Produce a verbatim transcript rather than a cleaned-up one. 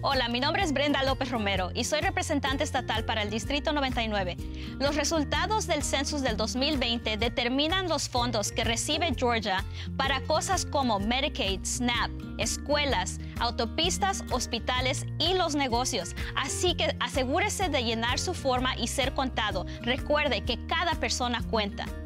Hola, mi nombre es Brenda López Romero y soy representante estatal para el Distrito noventa y nueve. Los resultados del census del dos mil veinte determinan los fondos que recibe Georgia para cosas como Medicaid, SNAP, escuelas, autopistas, hospitales y los negocios. Así que asegúrese de llenar su forma y ser contado. Recuerde que cada persona cuenta.